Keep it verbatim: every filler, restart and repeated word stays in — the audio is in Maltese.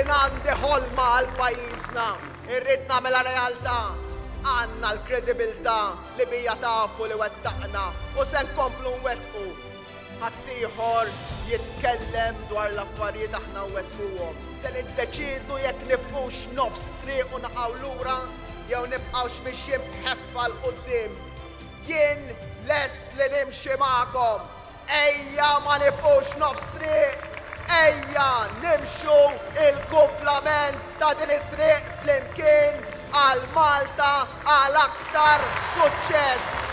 Jien għandi ħolma għal pajjiżna, irrid nagħmilha realtà. Għandna l-kredibilità li bija tafu li wettaqna u se nkomplu nwettqu. Ħaddieħor jitkellem dwar l-affarijiet aħna wettquhom. Se niddeċiedu jekk nifqux nofs triq u naqgħu lura jew nibqgħux mixjin bħeffa l quddiem. Jien lest li nimxi magħkom. Ejja ma nifqux nofs triq. Ejja nimxu il-kumplament ta' din it-triq flimkien għal Malta għal aktar suċċess.